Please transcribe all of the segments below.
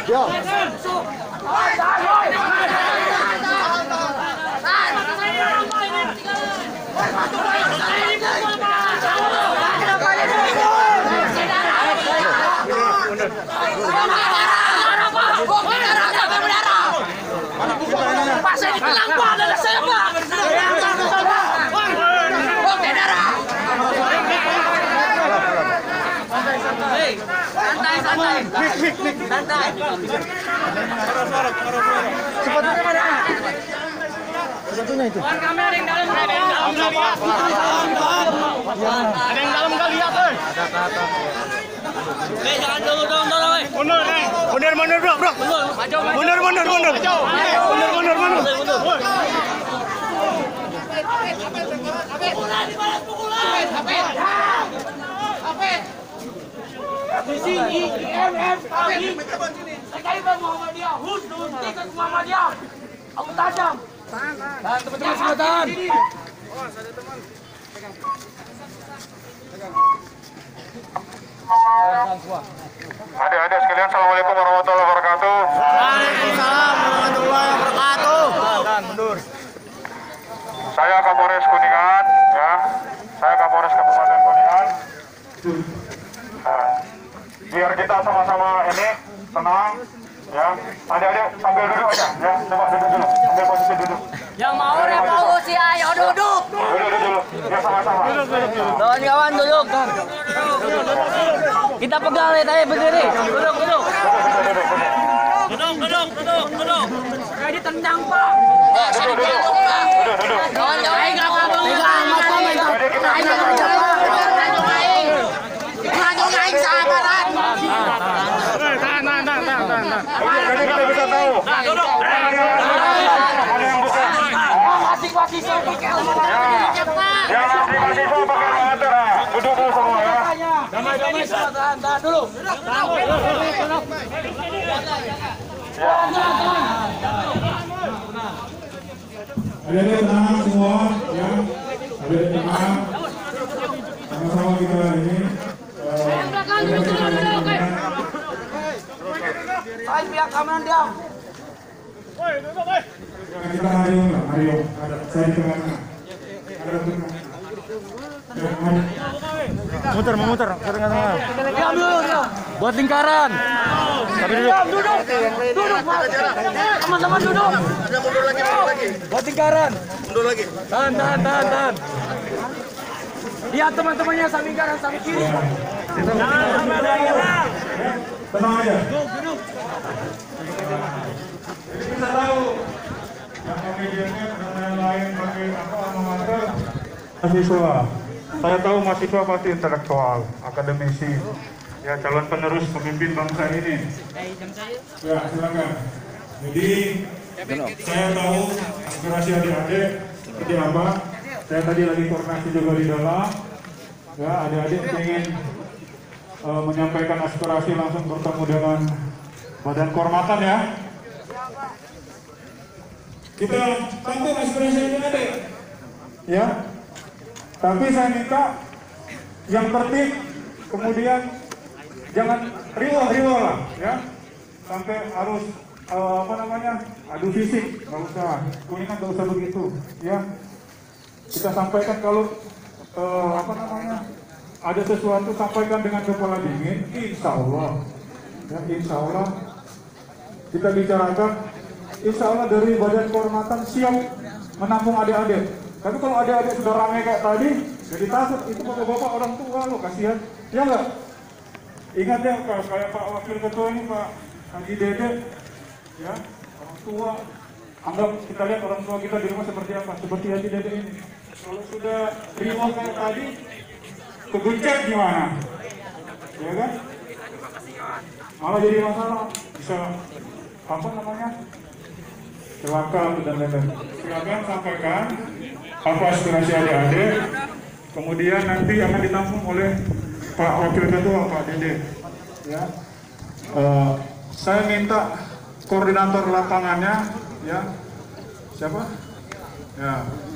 Yo. Pak, saya dikelang, Pak. Ada saya, Pak. Oke, darah. Santai. Santai. Sepatunya mana? Sepatunya itu. Kamera yang dalam. Ada yang dalam kali lihat, oi. Jangan dulu dong, oi. Mundur, bro. Mundur. Di sini, IMF, sekali bang Muhammadiyah, Husnul, tiket Muhammadiyah, aku tajam. Dan teman-teman semua tahan. Adik-adik sekalian, assalamualaikum warahmatullahi wabarakatuh. Waalaikumsalam warahmatullahi wabarakatuh. Mundur. Saya Kapolres Kuningan, ya. Saya Kapolres Kabupaten Kuningan. Nah, biar kita sama-sama ini tenang, ya. Adik-adik sambil duduk aja, ya. Coba duduk dulu, ambil posisi duduk. Yang mau revolusi, ayo duduk. Duduk dulu, ya sama-sama. Kawan-kawan duduk. Kita pegang ya, tadi berdiri. Duduk. Kayak ditendang, Pak. Duduk. Kawan-kawan enggak apa-apa. Ngajuin sahabat. Tahan. Jadi kita bisa tahu. Duduk. Mana yang bukan? Masing-masing pakai Ya, yang mahasiswa pakai masker, duduk dulu semua ya. Damai semua tahan dulu. Adik-adik tenang semua, ya. Adik-adik tenang. Sama-sama kita ini. Pihak keamanan diam. Kita Mario. Saya di tengah-tengah. Ada tengah. Muter ke tengah-tengah. Diam dulu. Buat lingkaran. Tapi duduk. Duduk. Teman-teman duduk. Mundur lagi. Buat lingkaran. Mundur lagi. Tahan. Lihat teman-temannya samping kanan, samping kiri. Tenang aja. Duduk. Jadi kita tahu yang pakai jaket dan lain-lain pakai alma mater mahasiswa. Saya tahu mahasiswa pasti intelektual, akademisi, ya calon penerus pemimpin bangsa ini. Ya silakan. Jadi saya tahu aspirasi adik-adik seperti apa. Saya tadi lagi koordinasi juga di dalam. Ya adik-adik ingin menyampaikan aspirasi langsung bertemu dengan Badan Kehormatan ya. Kita tampung aspirasi adik-adik. Ya. Tapi saya minta yang tertib, kemudian jangan riwah lah, ya. Sampai harus adu fisik, nggak usah. Kuningan nggak usah begitu, ya. Kita sampaikan kalau ada sesuatu sampaikan dengan kepala dingin, insya Allah, ya, insya Allah kita bicarakan, insya Allah dari Badan Kehormatan siap menampung adik-adik. Tapi kalau adik-adik sudah ramai kayak tadi, jadi takut itu bapak-bapak orang tua lo kasihan, ya nggak? Ingat ya kayak Pak Wakil Ketua ini Pak Haji Dede, ya orang tua. Anggap kita lihat orang tua kita di rumah seperti apa, seperti Haji Dede ini. Kalau sudah riwah kayak tadi, kegencet gimana? Ya kan? Malah jadi masalah, bisa celaka dan lain-lain. Silakan sampaikan apa aspirasi adik-adik, kemudian nanti akan ditampung oleh Pak Wakil Ketua Pak Dede. Ya, saya minta koordinator lapangannya, ya, siapa? Ya,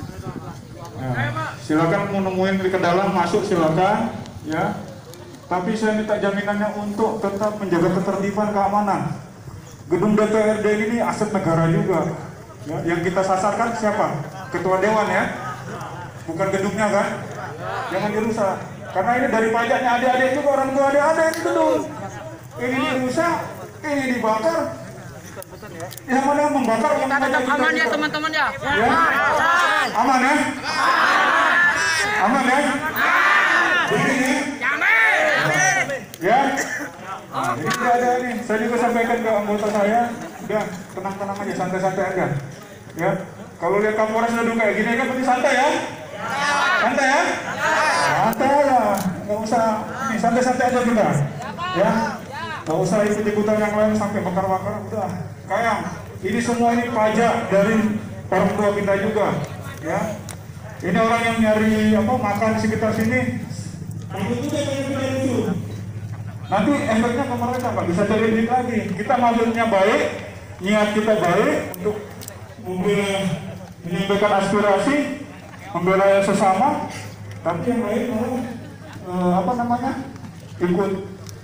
silakan mau nemuin ke dalam masuk silakan, ya. Tapi saya minta jaminannya untuk tetap menjaga ketertiban keamanan. gedung DPRD ini aset negara juga. Ya, yang kita sasarkan siapa? Ketua Dewan ya, bukan gedungnya kan? Jangan dirusak. Karena ini dari pajaknya adik-adik juga, orang tua adik-adik ini gedung. Ini dirusak, ini dibakar. Yang mana yang membakar? Kita tetap aman ya teman-teman ya. Ya? Aman ya? Aman ya? Begini ya? Nah, ini tidak ada nih. Saya juga sampaikan ke anggota saya, udah tenang-tenang aja, santai-santai aja. Ya, kalau lihat Kapolres duduk kayak gini kan berarti santai ya? Santai ya? Santai ya, nggak usah. Nih santai-santai aja kita. Ya, nggak usah ikut-ikutan yang lain sampai bakar-bakar. Udah, kayak ini semua ini pajak dari orang tua kita juga. Ya, ini orang yang nyari apa makan di sekitar sini. Takut juga kalau kita lucu. Nanti efeknya ke mereka nggak bisa cari duit lagi. Kita maksudnya baik, niat kita baik untuk menyampaikan aspirasi, membela sesama, tapi yang lain apa namanya ikut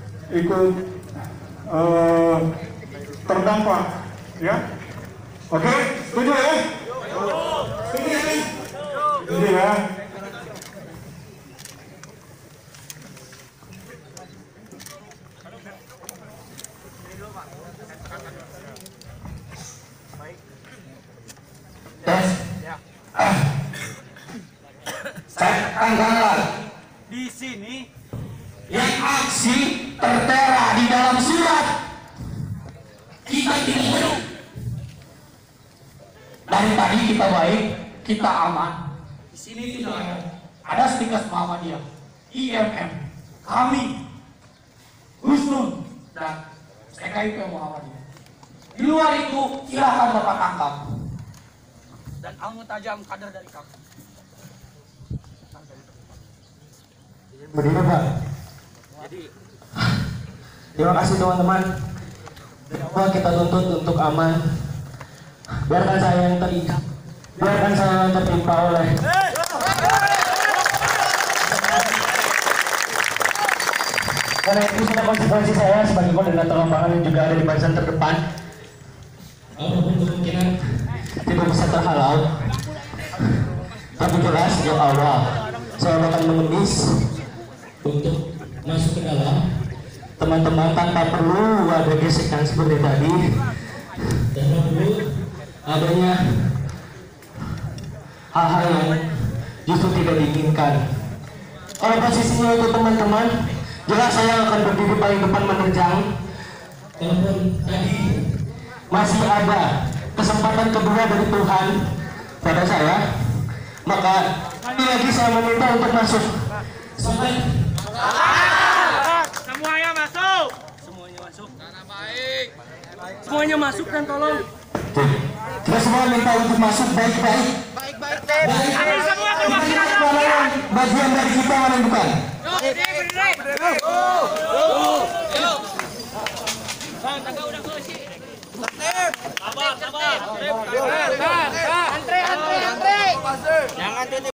terdampak, ya. Oke, setuju ya? Setuju ya? Setuju ya? Tanggal Di sini yang aksi tertera di dalam surat kita tidak benar. Dari tadi kita baik, kita aman. Di sini tidak ada stiker Muhammadiyah, IMM, kami, Husnul dan SKIP Muhammadiyah. Di luar itu silahkan Bapak tangkap. Dan anggota jam kader dari kami. Berdiri Pak. Terima kasih teman-teman. Bahwa kita tuntut untuk aman. Biarkan saya yang tertimpa oleh karena itu sudah konsekuensi saya sebagai koordinator lapangan yang juga ada di barisan terdepan. Apapun kemungkinan tidak bisa terhalau. Tapi jelas ya Allah, saya akan mengemis untuk masuk ke dalam teman-teman tanpa perlu ada gesekan seperti tadi, tanpa perlu adanya hal-hal yang justru tidak diinginkan. Kalau posisinya itu teman-teman, jelas saya akan berdiri paling depan menerjang. Walaupun tadi masih ada kesempatan kedua dari Tuhan pada saya, maka kali lagi saya meminta untuk masuk. Semuanya masuk. Semuanya masuk dan tolong. Kita semua minta untuk masuk baik-baik. Kami semua perwakilan Bagian dari kita mana yang bukan? Sabar. Antri. Jangan